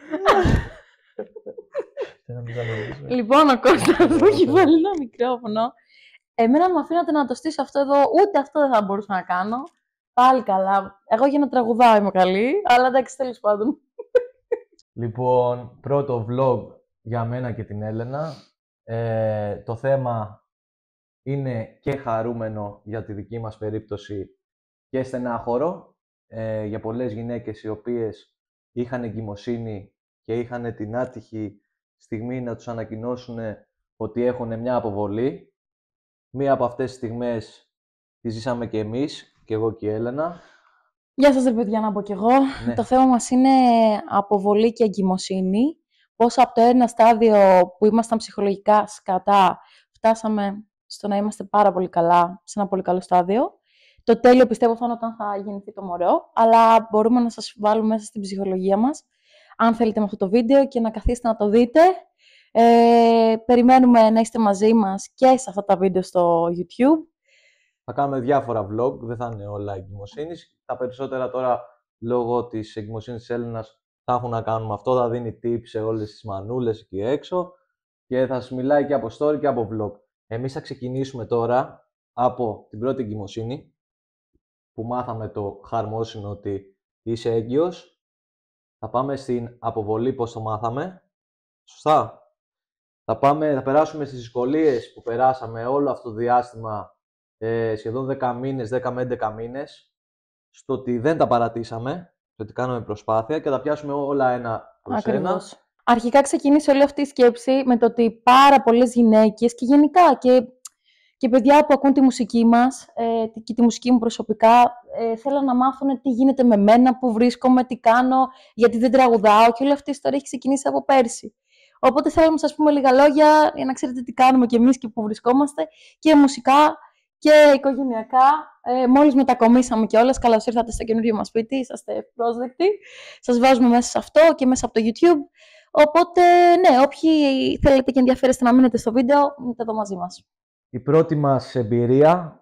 Λοιπόν, ο Κώστας μου έχει βάλει ένα μικρόφωνο. Εμένα μου αφήνατε να το στήσω αυτό εδώ, ούτε αυτό δεν θα μπορούσα να κάνω. Πάλι καλά. Εγώ για να τραγουδάω είμαι καλή, αλλά εντάξει, τέλος πάντων. Λοιπόν, πρώτο vlog για μένα και την Έλενα. Το θέμα είναι και χαρούμενο για τη δική μας περίπτωση και στενάχωρο. Για πολλές γυναίκες οι οποίες είχαν εγκυμοσύνη και είχαν την άτυχη στιγμή να τους ανακοινώσουν ότι έχουν μια αποβολή. Μία από αυτές τις στιγμές τη ζήσαμε και εμείς, και εγώ και η Έλενα. Γεια σας, ρε παιδιά, να πω κι εγώ. Ναι. Το θέμα μας είναι αποβολή και εγκυμοσύνη. Πώς από το ένα στάδιο που ήμασταν ψυχολογικά σκατά, φτάσαμε στο να είμαστε πάρα πολύ καλά, σε ένα πολύ καλό στάδιο. Το τέλειο πιστεύω θα είναι όταν θα γεννηθεί το μωρό, αλλά μπορούμε να σας βάλουμε μέσα στην ψυχολογία μας, αν θέλετε με αυτό το βίντεο και να καθίσετε να το δείτε. Περιμένουμε να είστε μαζί μας και σε αυτά τα βίντεο στο YouTube. Θα κάνουμε διάφορα vlog, δεν θα είναι όλα εγκυμοσύνης. Τα περισσότερα τώρα, λόγω της εγκυμοσύνης της Έλληνας, θα έχουν να κάνουν με αυτό. Θα δίνει tips σε όλες τις μανούλες εκεί έξω και θα σας μιλάει και από story και από vlog. Εμείς θα ξεκινήσουμε τώρα από την πρώτη εγκυμοσύνη, που μάθαμε το χαρμόσυνο ότι είσαι έγκυος. Θα πάμε στην αποβολή, πώς το μάθαμε. Σωστά. Θα περάσουμε στις δυσκολίες που περάσαμε όλο αυτό το διάστημα, σχεδόν 10 μήνες, 10 με 11 μήνες, στο ότι δεν τα παρατήσαμε, στο ότι κάναμε προσπάθεια και θα πιάσουμε όλα ένα προς ένα. Αρχικά ξεκίνησε όλη αυτή η σκέψη με το ότι πάρα πολλές γυναίκες και γενικά και παιδιά που ακούν τη μουσική μας και τη μουσική μου προσωπικά, θέλουν να μάθουν τι γίνεται με μένα, πού βρίσκομαι, τι κάνω, γιατί δεν τραγουδάω, και όλη αυτή η ιστορία έχει ξεκινήσει από πέρσι. Οπότε θέλουμε να σας πούμε λίγα λόγια για να ξέρετε τι κάνουμε κι εμείς και πού βρισκόμαστε, και μουσικά και οικογενειακά. Μόλις μετακομίσαμε κιόλας, καλώς ήρθατε στο καινούριο μας σπίτι, είσαστε ευπρόσδεκτοι. Σας βάζουμε μέσα σε αυτό και μέσα από το YouTube. Οπότε, ναι, όποιοι θέλετε και ενδιαφέρεστε να μείνετε στο βίντεο, μείνετε εδώ μαζί μας. Η πρώτη μας εμπειρία,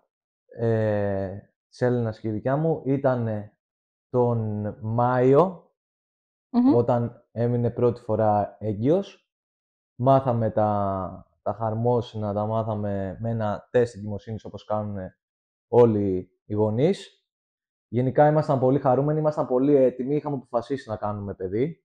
της Έλληνας και η δικιά μου, ήταν τον Μάιο, όταν έμεινε πρώτη φορά έγκυος. Μάθαμε τα χαρμόσυνα, τα μάθαμε με ένα τεστ εγκυμοσύνης, όπως κάνουν όλοι οι γονείς. Γενικά ήμασταν πολύ χαρούμενοι, ήμασταν πολύ έτοιμοι, είχαμε αποφασίσει να κάνουμε παιδί.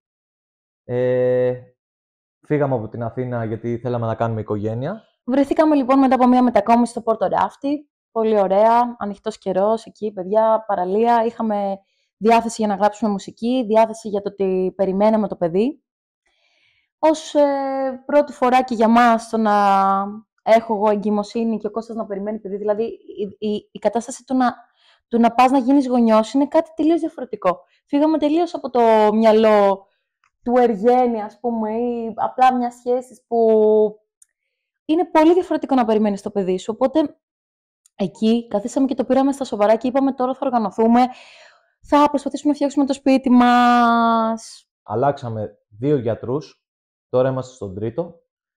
Φύγαμε από την Αθήνα γιατί θέλαμε να κάνουμε οικογένεια. Βρεθήκαμε λοιπόν μετά από μια μετακόμιση στο Πόρτο Ράφτη. Πολύ ωραία, ανοιχτός καιρός εκεί, παιδιά, παραλία. Είχαμε διάθεση για να γράψουμε μουσική, διάθεση για το ότι περιμέναμε το παιδί. Ως πρώτη φορά και για μας το να έχω εγώ εγκυμοσύνη και ο Κώστας να περιμένει παιδί, δηλαδή η κατάσταση του να πας να γίνεις γονιός είναι κάτι τελείως διαφορετικό. Φύγαμε τελείως από το μυαλό του εργένη, ας πούμε, ή απλά μια σχέση που είναι πολύ διαφορετικό να περιμένεις το παιδί σου. Οπότε εκεί καθίσαμε και το πήραμε στα σοβαρά και είπαμε τώρα θα οργανωθούμε, θα προσπαθήσουμε να φτιάξουμε το σπίτι μας. Αλλάξαμε 2 γιατρούς, τώρα είμαστε στον 3ο.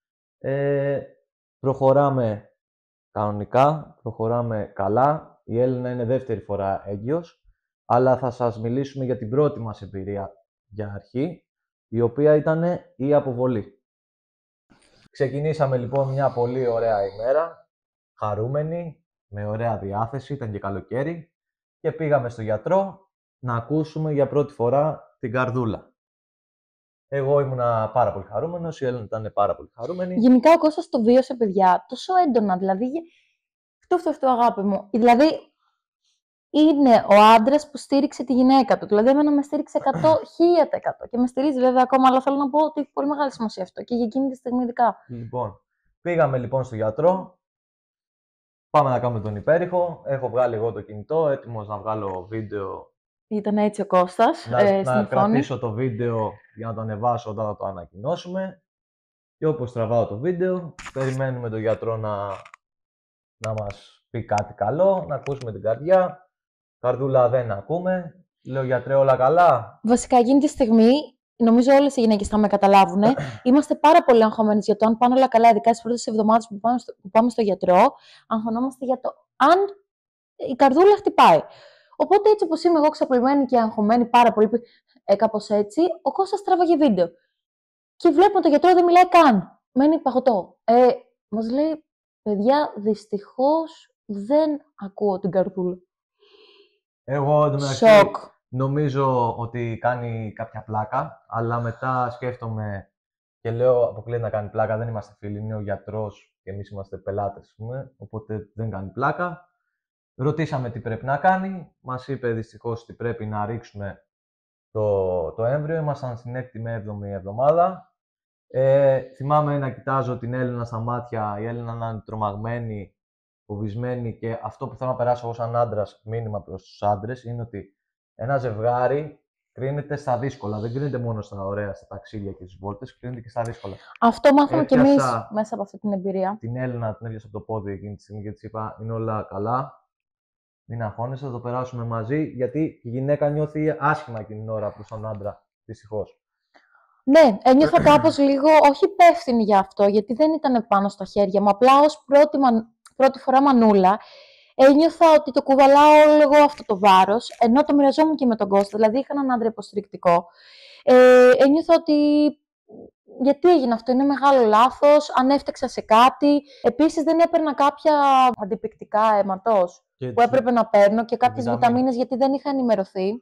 Προχωράμε κανονικά, προχωράμε καλά. Η Έλληνα είναι δεύτερη φορά έγκυος, αλλά θα σας μιλήσουμε για την πρώτη μας εμπειρία για αρχή, η οποία ήταν η αποβολή. Ξεκινήσαμε λοιπόν μια πολύ ωραία ημέρα, χαρούμενοι, με ωραία διάθεση, ήταν και καλοκαίρι, και πήγαμε στο γιατρό να ακούσουμε για πρώτη φορά την καρδούλα. Εγώ ήμουνα πάρα πολύ χαρούμενος, η Έλληνα ήταν πάρα πολύ χαρούμενη. Γενικά ο Κώστας το βίωσε, παιδιά, τόσο έντονα, δηλαδή, αυτό αγάπη μου. Δηλαδή, είναι ο άντρας που στήριξε τη γυναίκα του. Δηλαδή, εμένα με στήριξε 100% και με στηρίζει βέβαια ακόμα, αλλά θέλω να πω ότι έχει πολύ μεγάλη σημασία αυτό και για εκείνη τη στιγμή ειδικά. Λοιπόν, πήγαμε λοιπόν στο γιατρό. Πάμε να κάνουμε τον υπέρηχο. Έχω βγάλει εγώ το κινητό, έτοιμος να βγάλω βίντεο. Ήταν έτσι ο Κώστας. Να κρατήσω το βίντεο για να το ανεβάσω όταν θα το ανακοινώσουμε. Και όπως τραβάω το βίντεο, περιμένουμε τον γιατρό να μας πει κάτι καλό, να ακούσουμε την καρδιά. Καρδούλα δεν ακούμε. Λέω, γιατρέ, όλα καλά? Βασικά, εκείνη τη στιγμή, νομίζω όλες οι γυναίκες θα με καταλάβουν, είμαστε πάρα πολύ αγχωμένες για το αν πάνε όλα καλά, ειδικά στις πρώτες εβδομάδες που πάμε στο γιατρό. Αγχωνόμαστε για το αν η καρδούλα χτυπάει. Οπότε έτσι όπως είμαι εγώ ξαπλωμένη και αγχωμένη πάρα πολύ, κάπως έτσι, ο Κώστας τράβαγε βίντεο. Και βλέπουμε τον γιατρό δεν μιλάει καν. Μένει παγωτό. Μας λέει, παιδιά, δυστυχώς δεν ακούω την καρδούλα. Εγώ Σοκ. νομίζω ότι κάνει κάποια πλάκα, αλλά μετά σκέφτομαι και λέω αποκλείεται να κάνει πλάκα, δεν είμαστε φίλοι, είναι ο γιατρός και εμείς είμαστε πελάτες, ας πούμε, οπότε δεν κάνει πλάκα. Ρωτήσαμε τι πρέπει να κάνει, μας είπε δυστυχώς ότι πρέπει να ρίξουμε το έμβριο, ήμασταν στην 6η με 7η εβδομάδα. Θυμάμαι να κοιτάζω την Έλληνα στα μάτια, η Έλληνα να είναι τρομαγμένη, φοβισμένη και αυτό που θέλω να περάσω εγώ σαν άντρας, μήνυμα προς τους άντρες, είναι ότι ένα ζευγάρι κρίνεται στα δύσκολα. Δεν κρίνεται μόνο στα ωραία, στα ταξίδια και τις βόλτες, κρίνεται και στα δύσκολα. Αυτό μάθαμε κι εμείς μέσα από αυτή την εμπειρία. Την Έλληνα την έπιασα από το πόδι εκείνη τη στιγμή και της είπα: είναι όλα καλά. Μην αγχώνεσαι, θα το περάσουμε μαζί. Γιατί η γυναίκα νιώθει άσχημα εκείνη την ώρα προς τον άντρα, δυστυχώς. Ναι, ένιωθα κάπως λίγο, όχι υπεύθυνη για αυτό, γιατί δεν ήταν πάνω στα χέρια μου. Απλά ως πρώτη φορά μανούλα, ένιωθα ότι το κουβαλάω όλο εγώ αυτό το βάρος, ενώ το μοιραζόμουν και με τον Κώστα, δηλαδή είχα έναν άντρα υποστηρικτικό. Ένιωθα ότι γιατί έγινε αυτό, είναι μεγάλο λάθος, αν έφταξα σε κάτι. Επίσης δεν έπαιρνα κάποια αντιπικτικά αίματος που έπρεπε να παίρνω και κάποιες βιταμίνες γιατί δεν είχα ενημερωθεί.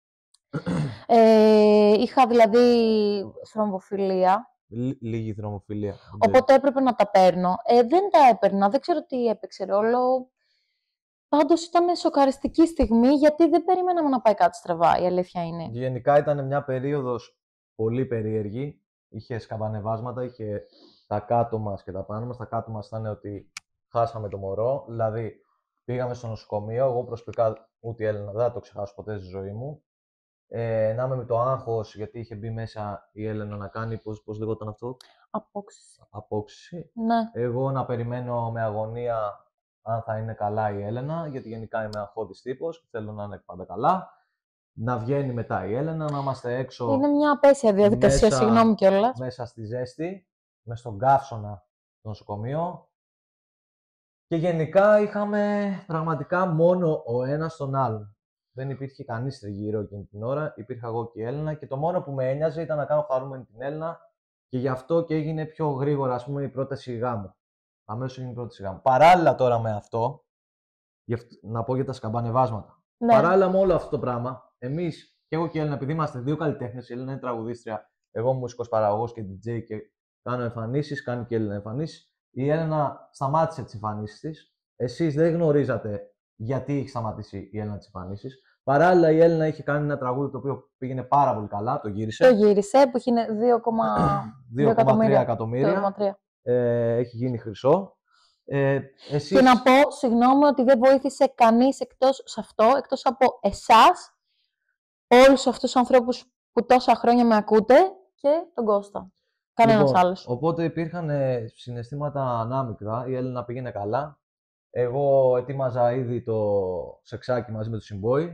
Είχα δηλαδή θρομβοφιλία. Λίγη θρομβοφιλία. Οπότε έπρεπε να τα παίρνω. Δεν τα έπαιρνα, δεν ξέρω τι έπαιξε ρόλο. Πάντως ήταν σοκαριστική στιγμή γιατί δεν περίμεναμε να πάει κάτι στραβά, η αλήθεια είναι. Γενικά ήταν μια περίοδος πολύ περίεργη. Είχε σκαμπανεβάσματα, είχε τα κάτω μας και τα πάνω μας. Τα κάτω μας ήταν ότι χάσαμε το μωρό. Δηλαδή πήγαμε στο νοσοκομείο. Εγώ προσωπικά ούτε η Έλληνα δεν θα το ξεχάσω ποτέ στη ζωή μου. Να είμαι με το άγχος, γιατί είχε μπει μέσα η Έλενα να κάνει, πώς λεγόταν αυτό? Απόξυση. Ναι. Εγώ να περιμένω με αγωνία αν θα είναι καλά η Έλενα, γιατί γενικά είμαι αγχώδης τύπος και θέλω να είναι πάντα καλά. Να βγαίνει μετά η Έλενα, να είμαστε έξω. Είναι μια απέσια διαδικασία, συγγνώμη κιόλας. Μέσα στη ζέστη, μες στον καύσωνα στο νοσοκομείο. Και γενικά είχαμε πραγματικά μόνο ο ένας τον άλλον. Δεν υπήρχε κανείς τριγύρω εκείνη την ώρα, υπήρχα εγώ και η Έλληνα και το μόνο που με ένοιαζε ήταν να κάνω χαρούμενη την Έλληνα και γι' αυτό και έγινε πιο γρήγορα, ας πούμε, η πρόταση γάμου. Αμέσως έγινε η πρόταση γάμου. Παράλληλα τώρα με αυτό, να πω για τα σκαμπανεβάσματα. Ναι. Παράλληλα με όλο αυτό το πράγμα, εμείς και εγώ και η Έλληνα, επειδή είμαστε δύο καλλιτέχνες, η Έλληνα είναι τραγουδίστρια, εγώ μουσικός παραγωγός και DJ και κάνω εμφανίσεις, κάνει και η Έλληνα εμφανίσεις. Η Έλληνα σταμάτησε τις εμφανίσεις της. Εσείς δεν γνωρίζατε γιατί έχει σταματήσει η Έλληνα τις εμφανίσεις. Παράλληλα, η Έλληνα είχε κάνει ένα τραγούδι το οποίο πήγαινε πάρα πολύ καλά, το γύρισε. Το γύρισε, που είχε 2,3 εκατομμύρια. Έχει γίνει χρυσό. Εσείς... Και να πω, συγγνώμη, ότι δεν βοήθησε κανείς εκτός από εσάς, όλους αυτούς τους ανθρώπους που τόσα χρόνια με ακούτε και τον Κώστα. Κανένας άλλος. Οπότε υπήρχαν συναισθήματα ανάμεικτα. Η Έλληνα πήγαινε καλά. Εγώ ετοίμαζα ήδη το σεξάκι μαζί με το Symbol.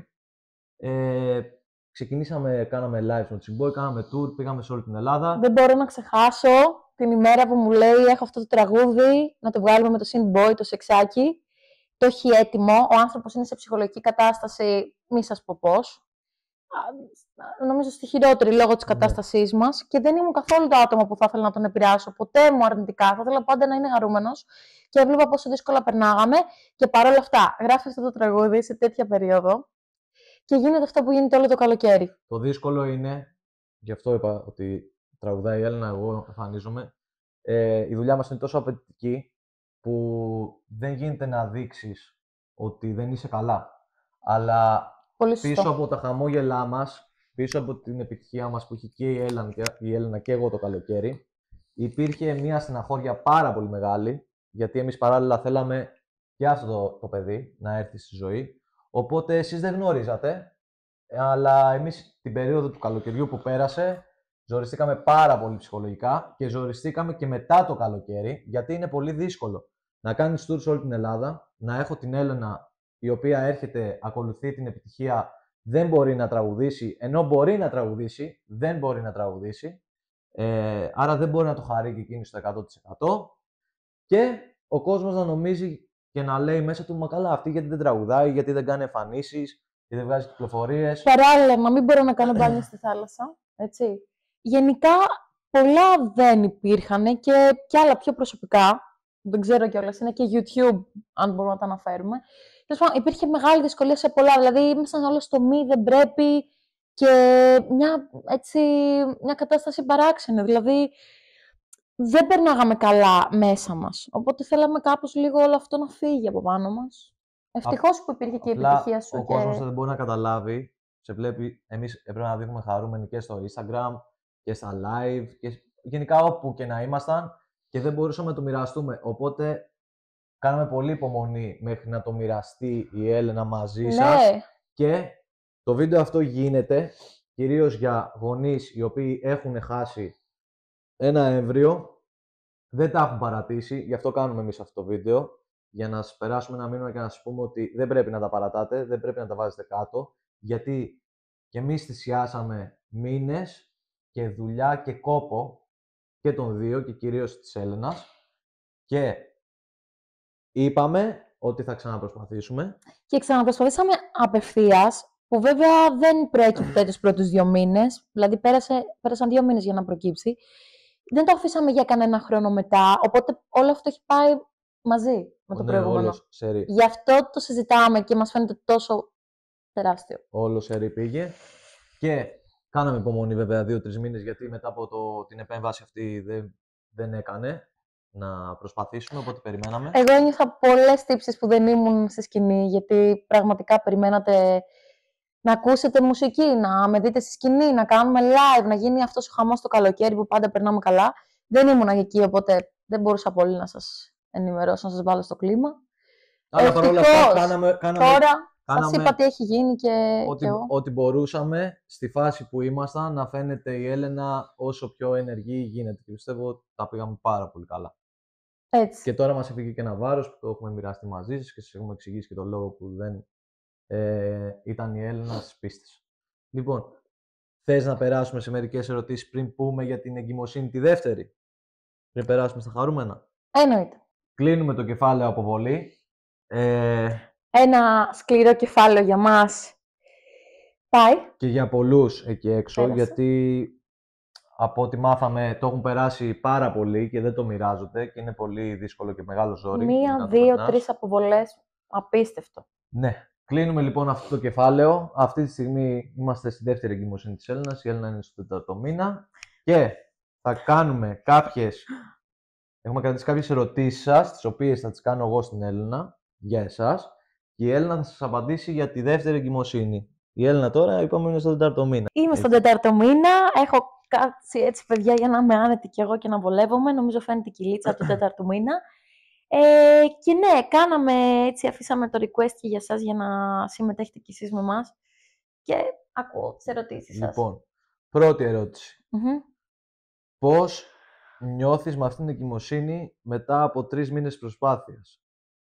Ξεκινήσαμε, κάναμε live με το Symbol, κάναμε tour, πήγαμε σε όλη την Ελλάδα. Δεν μπορώ να ξεχάσω την ημέρα που μου λέει έχω αυτό το τραγούδι, να το βγάλουμε με το Symbol, το σεξάκι. Το έχει έτοιμο, ο άνθρωπος είναι σε ψυχολογική κατάσταση, μη σας πω πώς. Νομίζω στη χειρότερη λόγω της κατάστασής μας και δεν ήμουν καθόλου το άτομο που θα ήθελα να τον επηρεάσω ποτέ μου αρνητικά. Θα ήθελα πάντα να είναι χαρούμενος και έβλεπα πόσο δύσκολα περνάγαμε και παρόλα αυτά γράφει αυτό το τραγούδι σε τέτοια περίοδο και γίνεται αυτό που γίνεται όλο το καλοκαίρι. Το δύσκολο είναι, γι' αυτό είπα ότι τραγουδάει η Έλληνα, εγώ εμφανίζομαι, η δουλειά μας είναι τόσο απαιτητική που δεν γίνεται να δείξεις ότι δεν είσαι καλά. Αλλά πίσω από τα χαμόγελά μας, πίσω από την επιτυχία μας που είχε και η Έλληνα και εγώ το καλοκαίρι, υπήρχε μια στεναχώρια πάρα πολύ μεγάλη, γιατί εμείς παράλληλα θέλαμε και αυτό το παιδί να έρθει στη ζωή. Οπότε εσείς δεν γνωρίζατε, αλλά εμείς την περίοδο του καλοκαιριού που πέρασε, ζοριστήκαμε πάρα πολύ ψυχολογικά και ζοριστήκαμε και μετά το καλοκαίρι, γιατί είναι πολύ δύσκολο να κάνεις tour σε όλη την Ελλάδα, να έχω την Έλληνα η οποία έρχεται, ακολουθεί την επιτυχία, δεν μπορεί να τραγουδήσει, ενώ μπορεί να τραγουδήσει, δεν μπορεί να τραγουδήσει, άρα δεν μπορεί να το χαρεί και εκείνη στο 100%. Και ο κόσμος να νομίζει και να λέει μέσα του, μα καλά, αυτή γιατί δεν τραγουδάει, γιατί δεν κάνει εμφανίσεις, ή δεν βγάζει κυκλοφορίες. Παράλληλα, μην μπορώ να κάνω μπάνιο στη θάλασσα. Έτσι. Γενικά, πολλά δεν υπήρχαν και άλλα πιο προσωπικά. Δεν ξέρω κιόλας, είναι και YouTube, αν μπορούμε να τα αναφέρουμε. Τέλος πάντων, υπήρχε μεγάλη δυσκολία σε πολλά. Δηλαδή, ήμασταν όλα στο μη, δεν πρέπει. Και μια κατάσταση παράξενη. Δηλαδή, δεν περνάγαμε καλά μέσα μας. Οπότε θέλαμε κάπως λίγο όλο αυτό να φύγει από πάνω μας. Ευτυχώς που υπήρχε και η επιτυχία σου. Ο κόσμος δεν μπορεί να καταλάβει. Σε βλέπει, εμείς έπρεπε να δείχνουμε χαρούμενοι και στο Instagram και στα live και γενικά όπου και να ήμασταν και δεν μπορούσαμε να το μοιραστούμε. Οπότε κάναμε πολύ υπομονή μέχρι να το μοιραστεί η Έλενα μαζί σας. Και το βίντεο αυτό γίνεται κυρίως για γονείς οι οποίοι έχουν χάσει ένα έμβριο, δεν τα έχουν παρατήσει, γι' αυτό κάνουμε εμείς αυτό το βίντεο, για να σας περάσουμε ένα μήνυμα και να σας πούμε ότι δεν πρέπει να τα παρατάτε, δεν πρέπει να τα βάζετε κάτω, γιατί και εμείς θυσιάσαμε μήνες και δουλειά και κόπο και των δύο και κυρίως της Έλενας και είπαμε ότι θα ξαναπροσπαθήσουμε. Και ξαναπροσπαθήσαμε απευθείας, που βέβαια δεν προέκυπτε τους πρώτους 2 μήνες, δηλαδή πέρασαν 2 μήνες για να προκύψει. Δεν το αφήσαμε για κανένα χρόνο μετά, οπότε όλο αυτό έχει πάει μαζί με το προηγούμενο. Γι' αυτό το συζητάμε και μας φαίνεται τόσο τεράστιο. Όλο σερί πήγε και κάναμε υπομονή βέβαια 2-3 μήνες, γιατί μετά από την επέμβαση αυτή δεν έκανε να προσπαθήσουμε, οπότε περιμέναμε. Εγώ ένιωθα πολλές τύψεις που δεν ήμουν στη σκηνή, γιατί πραγματικά περιμένατε να ακούσετε μουσική, να με δείτε στη σκηνή, να κάνουμε live, να γίνει αυτός ο χαμός το καλοκαίρι που πάντα περνάμε καλά. Δεν ήμουν εκεί, οπότε δεν μπορούσα πολύ να σας ενημερώσω, να σας βάλω στο κλίμα. Αλλά παρόλα αυτά τώρα σας είπα τι έχει γίνει ότι μπορούσαμε στη φάση που ήμασταν να φαίνεται η Έλενα όσο πιο ενεργή γίνεται. Και πιστεύω ότι τα πήγαμε πάρα πολύ καλά. Έτσι. Και τώρα μας έφυγε και ένα βάρος που το έχουμε μοιραστεί μαζί σας και σας έχουμε εξηγήσει και τον λόγο που δεν ήταν η Έλενα στις πίστες. Λοιπόν, θες να περάσουμε σε μερικές ερωτήσεις πριν πούμε για την εγκυμοσύνη τη δεύτερη? Πριν περάσουμε στα χαρούμενα. Εννοείται. Κλείνουμε το κεφάλαιο αποβολή. Ένα σκληρό κεφάλαιο για μας πάει. Και για πολλούς εκεί έξω, γιατί από ό,τι μάθαμε το έχουν περάσει πάρα πολύ και δεν το μοιράζονται και είναι πολύ δύσκολο και μεγάλο ζόρι. 1, 2, 3 αποβολές. Απίστευτο. Ναι. Κλείνουμε λοιπόν αυτό το κεφάλαιο. Αυτή τη στιγμή είμαστε στη δεύτερη εγκυμοσύνη της Έλενας. Η Έλενα είναι στο 4ο μήνα. Και θα κάνουμε έχουμε κρατήσει κάποιες ερωτήσεις σας, τις οποίες θα τις κάνω εγώ στην Έλενα για εσάς. Και η Έλενα θα σας απαντήσει για τη δεύτερη εγκυμοσύνη. Η Έλενα τώρα είπαμε είναι στο 4ο μήνα. Είμαι στον 4ο μήνα. Έχω κάτσει έτσι, παιδιά, για να είμαι άνετη κι εγώ και να βολεύομαι. Νομίζω φαίνεται η κυλίτσα από τον 4ο μήνα. Και ναι, αφήσαμε το request και για σας για να συμμετέχετε κι εσείς με εμάς. Και ακούω τις ερωτήσεις σας. Λοιπόν, πρώτη ερώτηση. Πώς νιώθεις με αυτήν την εγκυμοσύνη μετά από 3 μήνες προσπάθειας?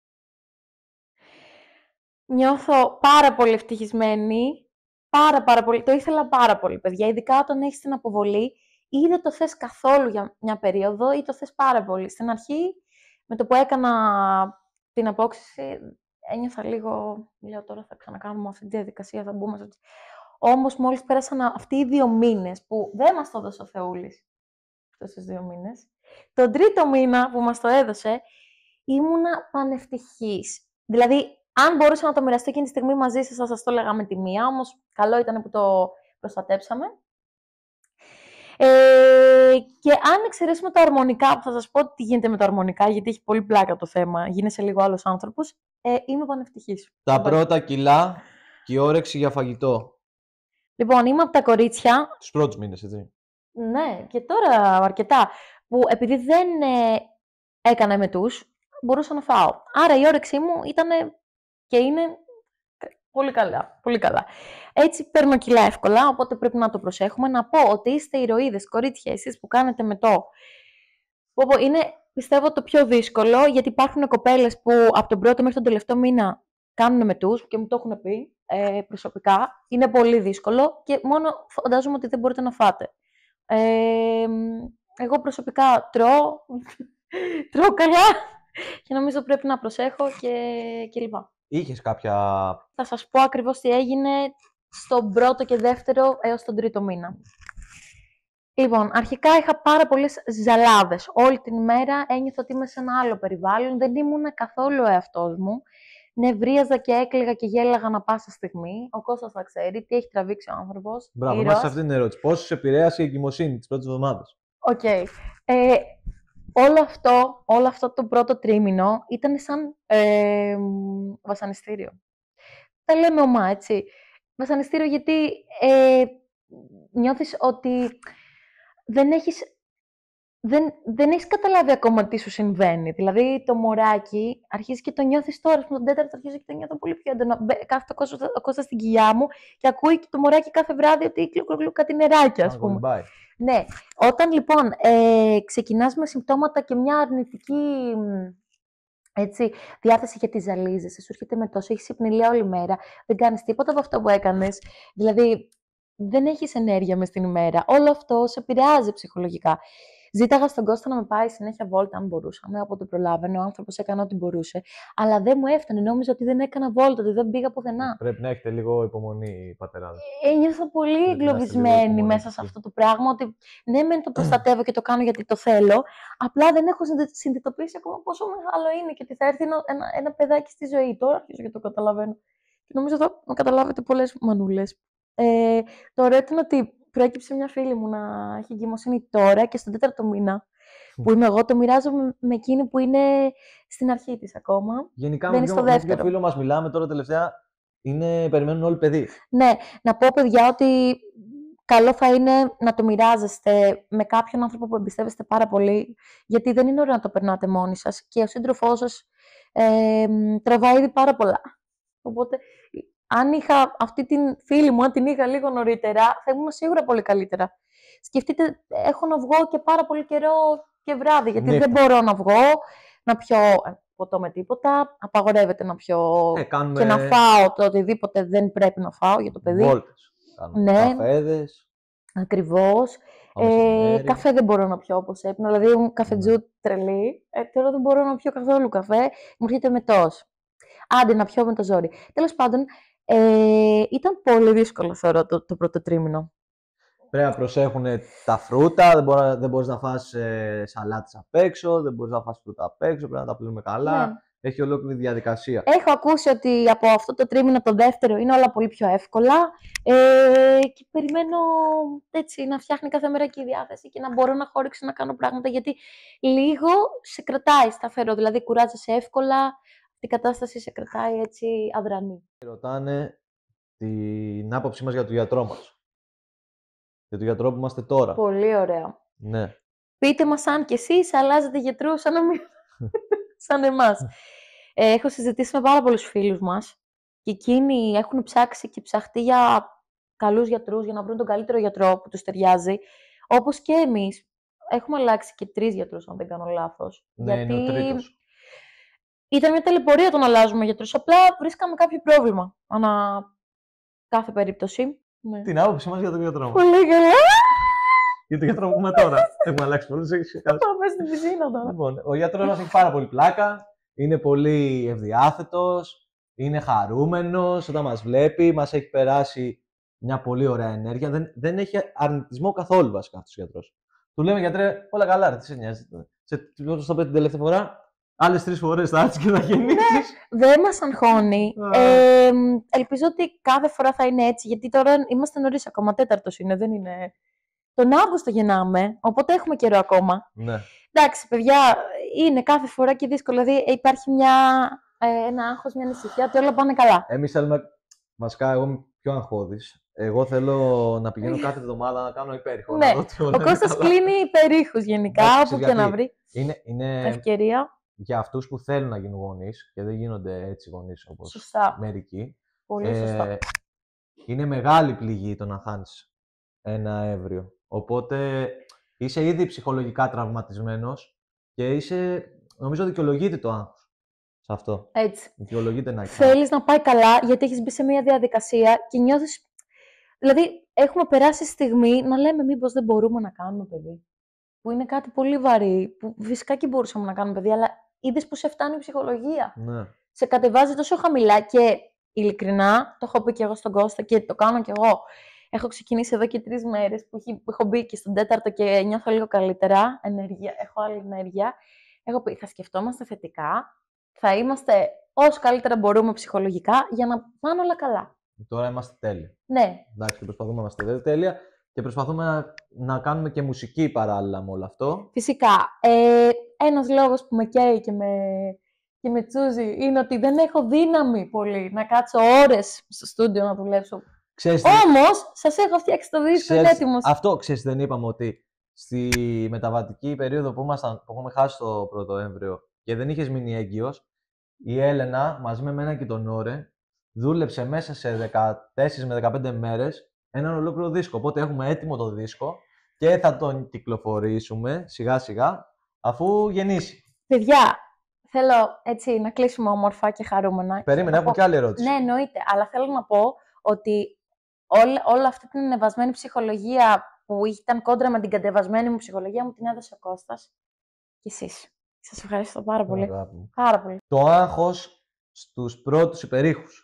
Νιώθω πάρα πολύ ευτυχισμένη. Πάρα πολύ. Το ήθελα πάρα πολύ, παιδιά. Ειδικά όταν έχεις την αποβολή ή δεν το θες καθόλου για μια περίοδο ή το θες πάρα πολύ. Στην αρχή, με το που έκανα την απόκτηση, ένιωθα λίγο, λέω τώρα θα ξανακάνουμε αυτή τη διαδικασία, θα μπούμε. Όμως μόλις πέρασαν αυτοί οι 2 μήνες που δεν μας το έδωσε ο Θεούλης, αυτούς τους 2 μήνες, τον 3ο μήνα που μας το έδωσε, ήμουνα πανευτυχής. Δηλαδή, αν μπορούσα να το μοιραστώ εκείνη τη στιγμή μαζί σας, θα σας το έλεγα με τη μία, όμως καλό ήταν που το προστατέψαμε. Και αν εξαιρέσουμε τα αρμονικά, που θα σας πω τι γίνεται με τα αρμονικά, γιατί έχει πολύ πλάκα το θέμα, γίνεσαι λίγο άλλος άνθρωπος, είμαι πανευτυχής. Τα πρώτα κιλά και η όρεξη για φαγητό. Λοιπόν, είμαι από τα κορίτσια. Τους πρώτους μήνες, έτσι. Ναι, και τώρα αρκετά. Που επειδή δεν έκανα εμετούς, μπορούσα να φάω. Άρα η όρεξή μου ήταν και είναι πολύ καλά. Πολύ καλά. Έτσι παίρνω κιλά εύκολα, οπότε πρέπει να το προσέχουμε. Να πω ότι είστε ηρωίδες, κορίτσια, εσείς που κάνετε μετό. Είναι, πιστεύω, το πιο δύσκολο, γιατί υπάρχουν κοπέλες που από τον πρώτο μέχρι τον τελευταίο μήνα κάνουν μετούς και μου το έχουν πει προσωπικά. Είναι πολύ δύσκολο και μόνο φαντάζομαι ότι δεν μπορείτε να φάτε. Εγώ προσωπικά τρώω καλά και νομίζω πρέπει να προσέχω και λοιπά. είχες κάποια... Θα σας πω ακριβώς τι έγινε στον πρώτο και δεύτερο έως τον τρίτο μήνα. Λοιπόν, αρχικά είχα πάρα πολλές ζαλάδες. Όλη την ημέρα ένιωθα ότι είμαι σε ένα άλλο περιβάλλον, δεν ήμουν καθόλου ο εαυτός μου. Νευρίαζα και έκλαιγα και γέλαγα ανά πάσα στιγμή. Ο Κώστας θα ξέρει τι έχει τραβήξει ο άνθρωπος. Μπράβο, είμαστε σε αυτή την ερώτηση. Πώς σε επηρέασε η εγκυμοσύνη τις πρώτες εβδομάδες? Οκ. Όλο αυτό το πρώτο τρίμηνο ήταν σαν βασανιστήριο. Τα λέμε ομά, έτσι. Βασανιστήριο γιατί νιώθεις ότι δεν έχεις καταλάβει ακόμα τι σου συμβαίνει. Δηλαδή, το μωράκι αρχίζει και το νιώθεις τώρα. Στον τέταρτο αρχίζει και το νιώθω πολύ πιο έντονα. Κάθεται ο Κώστας στην κοιλιά μου και ακούει και το μωράκι κάθε βράδυ ότι κλουκλουκλου κάτι νεράκια, ας πούμε. Ναι. Όταν λοιπόν ξεκινάς με συμπτώματα και μια αρνητική διάθεση για τις ζαλίζες, σου έρχεται με τόσο, έχεις υπνηλία όλη μέρα, δεν κάνεις τίποτα από αυτό που έκανες. Δηλαδή, δεν έχεις ενέργεια μες την ημέρα. Όλο αυτό σε επηρεάζει ψυχολογικά. Ζήταγα στον Κώστα να με πάει συνέχεια βόλτα, αν μπορούσαμε, όποτε το προλάβαινε. Ο άνθρωπος έκανε ό,τι μπορούσε. Αλλά δεν μου έφτανε. Νόμιζα ότι δεν έκανα βόλτα, ότι δεν πήγα πουθενά. Πρέπει να έχετε λίγο υπομονή, πατεράδες. Νιώθω πολύ εγκλωβισμένη μέσα σε αυτό το πράγμα. Ότι ναι, μεν το προστατεύω και το κάνω γιατί το θέλω. Απλά δεν έχω συνειδητοποιήσει ακόμα πόσο μεγάλο είναι και ότι θα έρθει ένα παιδάκι στη ζωή. Τώρα αρχίζω και το καταλαβαίνω. Και νομίζω θα με καταλάβετε πολλές μανούλες. Το ωραίο ήταν ότι προέκυψε μια φίλη μου να έχει εγκυμοσύνη τώρα και στον τέταρτο μήνα που είμαι εγώ, το μοιράζομαι με εκείνη που είναι στην αρχή της ακόμα. Γενικά με ποιο φίλο μας μιλάμε τώρα τελευταία, περιμένουν όλοι παιδί. Ναι, να πω παιδιά ότι καλό θα είναι να το μοιράζεστε με κάποιον άνθρωπο που εμπιστεύεστε πάρα πολύ, γιατί δεν είναι ωραίο να το περνάτε μόνοι σας και ο σύντροφός σας τραβάει ήδη πάρα πολλά. Οπότε, αν είχα αυτή την φίλη μου, αν την είχα λίγο νωρίτερα, θα ήμουν σίγουρα πολύ καλύτερα. Σκεφτείτε, έχω να βγω και πάρα πολύ καιρό και βράδυ, γιατί δεν μπορώ να βγω, να πιω ποτό με τίποτα, απαγορεύεται να πιω και να φάω το οτιδήποτε δεν πρέπει να φάω για το παιδί. Βόλτες, καφέδες. Ακριβώς. Καφέ δεν μπορώ να πιω όπως έπινα, δηλαδή ήμουν καφετζού τρελή, τώρα δεν μπορώ να πιω καθόλου καφέ, μου έρχεται μετός. Άντε να πιω με το ζόρι. Τέλος πάντων, ήταν πολύ δύσκολο θεωρώ το πρώτο τρίμηνο. Πρέπει να προσέχουν τα φρούτα, δεν μπορείς να φας σαλάτες απ' έξω, δεν μπορείς να φας φρούτα απ' έξω, πρέπει να τα πλύνουμε καλά. Ναι. Έχει ολόκληρη διαδικασία. Έχω ακούσει ότι από αυτό το τρίμηνο το δεύτερο είναι όλα πολύ πιο εύκολα και περιμένω έτσι να φτιάχνει κάθε μέρα και η διάθεση και να μπορώ να χώριξω να κάνω πράγματα, γιατί λίγο σε κρατάει σταθερό, δηλαδή κουράζεσαι εύκολα, η κατάσταση σε κρατάει έτσι αδρανή. Ρωτάνε την άποψή μας για τον γιατρό μας. Για τον γιατρό που είμαστε τώρα. Πολύ ωραίο. Ναι. Πείτε μας αν κι εσείς αλλάζετε γιατρούς σαν εμάς. Έχω συζητήσει με πάρα πολλούς φίλους μας και εκείνοι έχουν ψάξει και ψαχτεί για καλούς γιατρούς για να βρουν τον καλύτερο γιατρό που τους ταιριάζει. Όπως και εμείς. Έχουμε αλλάξει και 3 γιατρούς, αν δεν κάνω λάθος. Ναι, γιατί... είναι ο τρίτος. Ήταν μια ταλαιπωρία το να αλλάζουμε γιατρούς. Απλά βρίσκαμε κάποιο πρόβλημα ανά κάθε περίπτωση. Ναι. Την άποψή μας για τον γιατρό μας. Πολύ καλά. Για τον γιατρό που έχουμε τώρα. Έχουμε αλλάξει πολλούς. Θα πάμε στην πισίνα τώρα. Λοιπόν, ο γιατρός μας έχει πάρα πολύ πλάκα. Είναι πολύ ευδιάθετος. Είναι χαρούμενος όταν μας βλέπει. Μας έχει περάσει μια πολύ ωραία ενέργεια. Δεν έχει αρνητισμό καθόλου βασικά αυτός ο γιατρός. Του λέμε γιατρέ, όλα καλά, ρε, τι σε νοιάζει. Πώς το πέτει την τελευταία φορά. Άλλες 3 φορές θα έρθεις και θα γεννήσεις. Ναι, δεν μας αγχώνει. Ελπίζω ότι κάθε φορά θα είναι έτσι, γιατί τώρα είμαστε νωρίς ακόμα, 4ος είναι, δεν είναι... Τον Αύγουστο γεννάμε, οπότε έχουμε καιρό ακόμα. Ναι. Εντάξει, παιδιά, είναι κάθε φορά και δύσκολο, δηλαδή υπάρχει ένα άγχος, μια ανησυχία, ότι όλα πάνε καλά. Εμείς θέλουμε, βασικά εγώ είμαι πιο αγχώδης. Εγώ θέλω να πηγαίνω κάθε εβδομάδα να κάνω υπέρηχο. Ναι, ο Κώστας κλείνει υπερήχους γενικά, όπου και να βρει είναι ευκαιρία. Για αυτούς που θέλουν να γίνουν γονείς και δεν γίνονται έτσι γονείς όπως σωστά. Μερικοί. Πολύ σωστά. Είναι μεγάλη πληγή το να χάνεις ένα έμβριο. Οπότε είσαι ήδη ψυχολογικά τραυματισμένος και νομίζω δικαιολογείται το άγχος σε αυτό. Έτσι. Δικαιολογείται να θέλεις να πάει καλά γιατί έχεις μπει σε μια διαδικασία και νιώθεις... Δηλαδή, έχουμε περάσει στιγμή να λέμε μήπως δεν μπορούμε να κάνουμε παιδί. Που είναι κάτι πολύ βαρύ, που φυσικά και μπορούσαμε να κάνουμε παιδί, αλλά είδες που σε φτάνει η ψυχολογία. Ναι. σε κατεβάζει τόσο χαμηλά και ειλικρινά, το έχω πει και εγώ στον Κώστα και το κάνω κι εγώ. Έχω ξεκινήσει εδώ και 3 μέρες που έχω μπει και στον 4ο και νιώθω λίγο καλύτερα, έχω άλλη ενέργεια. Έχω πει, θα σκεφτόμαστε θετικά, θα είμαστε όσο καλύτερα μπορούμε ψυχολογικά για να πάνε όλα καλά. Τώρα είμαστε τέλειοι. Ναι. Εντάξει, και προσπαθούμε να είμαστε τέλεια και προσπαθούμε να κάνουμε και μουσική παράλληλα με όλο αυτό. Φυσικά. Ένας λόγος που με καίει και με τσούζει είναι ότι δεν έχω δύναμη πολύ να κάτσω ώρες στο στούντιο να δουλέψω. Όμως, σας έχω φτιάξει το δίσκο, είναι έτοιμος. Αυτό, ξέρεις, δεν είπαμε ότι στη μεταβατική περίοδο που έχουμε χάσει το πρώτο έμβριο και δεν είχες μείνει έγκυος, η Έλενα μαζί με μένα και τον Όρε δούλεψε μέσα σε 14 με 15 μέρες έναν ολόκληρο δίσκο. Οπότε έχουμε έτοιμο το δίσκο και θα τον κυκλοφορήσουμε σιγά σιγά αφού γεννήσει. Παιδιά, θέλω έτσι να κλείσουμε όμορφα και χαρούμενα. Περίμενα, έχω και άλλη ερώτηση. Ναι, εννοείται. Αλλά θέλω να πω ότι όλη αυτή την ανεβασμένη ψυχολογία που ήταν κόντρα με την κατεβασμένη μου ψυχολογία μου την έδωσε ο Κώστας και εσείς. Σας ευχαριστώ πάρα πολύ. Πάρα πολύ. Το άγχος στους πρώτους υπερήχους.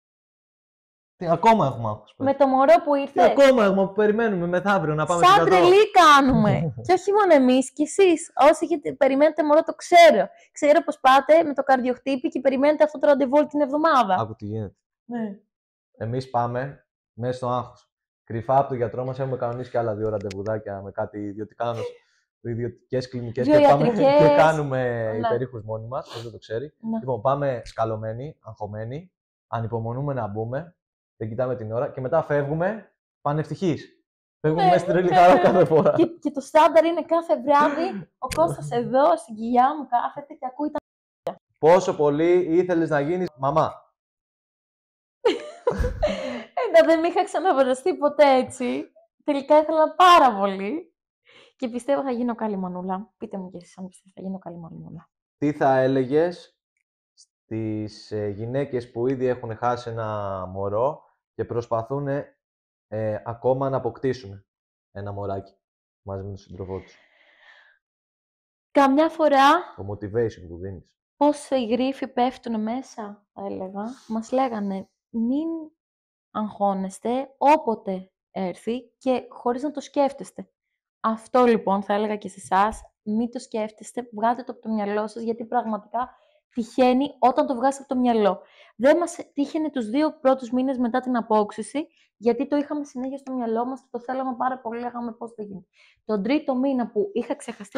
Τι ακόμα έχουμε άγχος. Με το μωρό που ήρθε. Τι ακόμα έχουμε που περιμένουμε μεθαύριο να πάμε. Σαν τρελή κάνουμε. Και όχι μόνο εμείς, και εσείς. Όσοι περιμένετε μωρό, το ξέρω. Ξέρω πως πάτε με το καρδιοχτύπη και περιμένετε αυτό το ραντεβού όλη την εβδομάδα. Άκου τι γίνεται. Ναι. Εμείς πάμε μέσα στο άγχος. Κρυφά από τον γιατρό μας έχουμε κανονίσει και άλλα 2 ραντεβουδάκια με κάτι ιδιωτικές κλινικές και πάμε και κάνουμε υπερήχους μόνοι μας, όσο δεν το ξέρει. Ναι. Λοιπόν, πάμε σκαλωμένοι, αγχωμένοι, ανυπομονούμε να μπούμε, δεν κοιτάμε την ώρα και μετά φεύγουμε πανευτυχείς. Φεύγουμε μέσα στην τρελή χαρά κάθε φορά. Και το στάνταρ είναι κάθε βράδυ ο Κώστας εδώ στην κοιλιά μου κάθεται και ακούει τα. Πόσο πολύ ήθελες να γίνεις μαμά? Δεν με είχα ξαναβραστεί ποτέ έτσι. Τελικά ήθελα πάρα πολύ. Και πιστεύω θα γίνω καλή μανούλα. Πείτε μου κι εσείς αν πιστεύετε θα γίνω καλή μανούλα. Τι θα έλεγες στις γυναίκες που ήδη έχουν χάσει ένα μωρό και προσπαθούν ακόμα να αποκτήσουν ένα μωράκι μαζί με τον σύντροφό τους? Καμιά φορά Το motivation που δίνεις. πώς οι γρίφοι πέφτουν μέσα, θα έλεγα. Μας λέγανε μην αγχώνεστε όποτε έρθει και χωρίς να το σκέφτεστε. Αυτό λοιπόν θα έλεγα και σε εσάς, μην το σκέφτεστε, βγάλτε το από το μυαλό σας, γιατί πραγματικά τυχαίνει όταν το βγάζετε από το μυαλό. Δεν μας τύχαινε τους 2 πρώτους μήνες μετά την απόκριση, γιατί το είχαμε συνέχεια στο μυαλό μας και το θέλαμε πάρα πολύ, λέγαμε πώς θα γίνει. Τον 3ο μήνα που είχα ξεχαστεί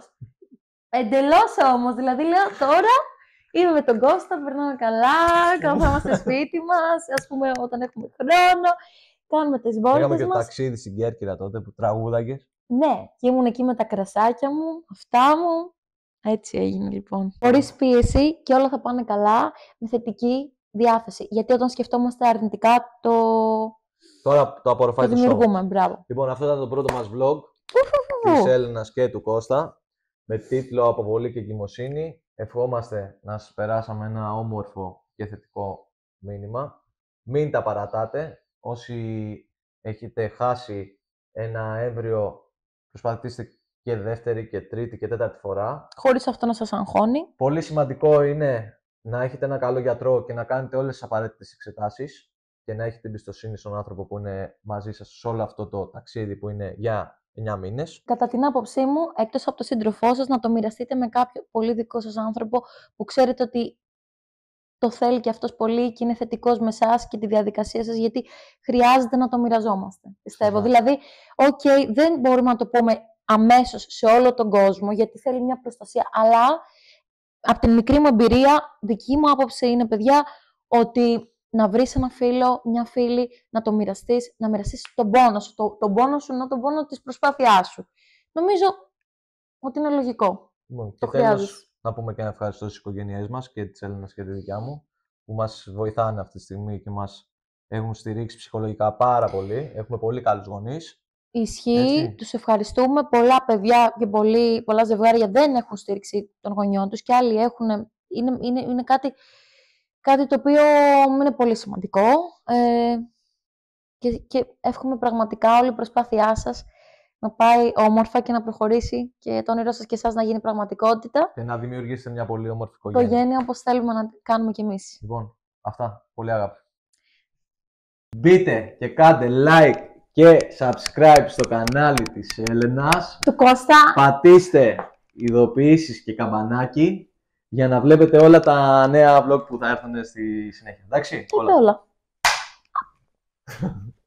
εντελώς όμως, δηλαδή λέω τώρα είμαι με τον Κώστα, περνάμε καλά, καθόμαστε σπίτι μας, ας πούμε όταν έχουμε χρόνο, κάνουμε τις βόλτες μας. Είχαμε και το ταξίδι στην Κέρκυρα τότε που τραγούδαγες. Ναι, και ήμουν εκεί με τα κρασάκια μου, αυτά μου. Έτσι έγινε λοιπόν. Χωρίς πίεση και όλα θα πάνε καλά, με θετική διάθεση. Γιατί όταν σκεφτόμαστε αρνητικά Τώρα το απορροφάει το δημιουργούμε. Μπράβο. Λοιπόν, αυτό ήταν το πρώτο μας vlog της Έλενας και του Κώστα με τίτλο «Αποβολή και εγκυμοσύνη». Ευχόμαστε να σας περάσαμε ένα όμορφο και θετικό μήνυμα. Μην τα παρατάτε. Όσοι έχετε χάσει ένα έμβριο, προσπαθήστε και δεύτερη και τρίτη και τέταρτη φορά. Χωρίς αυτό να σας αγχώνει. Πολύ σημαντικό είναι να έχετε ένα καλό γιατρό και να κάνετε όλες τις απαραίτητες εξετάσεις και να έχετε εμπιστοσύνη στον άνθρωπο που είναι μαζί σας σε όλο αυτό το ταξίδι που είναι για 9 μήνες. Κατά την άποψή μου, εκτός από τον σύντροφό σας, να το μοιραστείτε με κάποιο πολύ δικό σας άνθρωπο που ξέρετε ότι το θέλει και αυτός πολύ και είναι θετικός με εσάς και τη διαδικασία σας, γιατί χρειάζεται να το μοιραζόμαστε, πιστεύω. Δηλαδή, δεν μπορούμε να το πούμε αμέσως σε όλο τον κόσμο, γιατί θέλει μια προστασία, αλλά από την μικρή μου εμπειρία, δική μου άποψη είναι, παιδιά, ότι να βρεις ένα φίλο, μια φίλη, να το μοιραστείς, να μοιραστείς τον πόνο σου, τον πόνο σου, να τον πόνο της προσπάθειάς σου. Νομίζω ότι είναι λογικό. Το χρειάζεσαι. Να πούμε και ένα ευχαριστώ στις οικογένειές μας και της Έλληνας και τη δικιά μου, που μας βοηθάνε αυτή τη στιγμή και μας έχουν στηρίξει ψυχολογικά πάρα πολύ. Έχουμε πολύ καλούς γονείς. Ισχύει, τους ευχαριστούμε. Πολλά παιδιά και πολλά ζευγάρια δεν έχουν στήριξη των γονιών τους και άλλοι έχουν. Είναι κάτι το οποίο είναι πολύ σημαντικό. Και εύχομαι πραγματικά όλη η προσπάθειά σας να πάει όμορφα και να προχωρήσει και το όνειρό σας και εσάς να γίνει πραγματικότητα. Και να δημιουργήσετε μια πολύ όμορφη Οικογένεια όπως θέλουμε να κάνουμε κι εμείς. Λοιπόν, αυτά. Πολύ αγάπη. Μπείτε και κάντε like και subscribe στο κανάλι της Έλενας. Του Κώστα. Πατήστε ειδοποιήσεις και καμπανάκι για να βλέπετε όλα τα νέα vlog που θα έρθουν στη συνέχεια. Εντάξει, Και όλα.